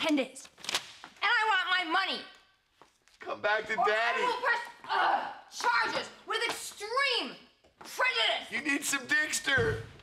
10 days. And I want my money. Come back to Or Daddy. I will press charges with extreme prejudice. You need some Dickster.